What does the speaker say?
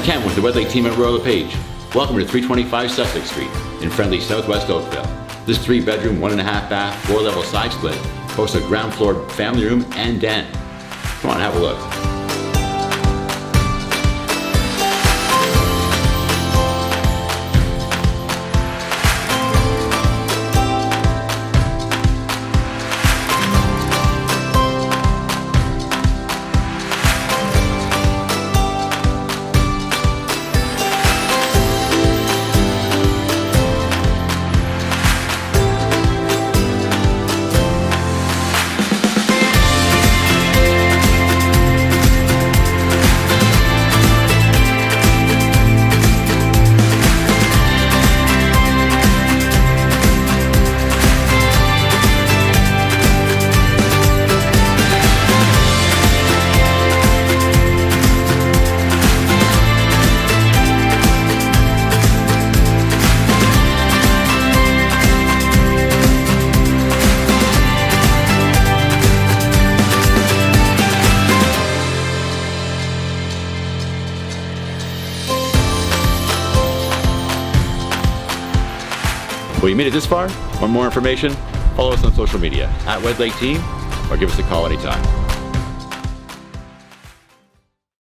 Ken with the Wedlake team at Royal LePage. Welcome to 325 Sussex Street in friendly southwest Oakville. This 3-bedroom, 1.5 bath, 4-level side split boasts a ground floor family room and den. Come on, have a look. Well, you made it this far? Want more information? Follow us on social media at Wedlake Team or give us a call anytime.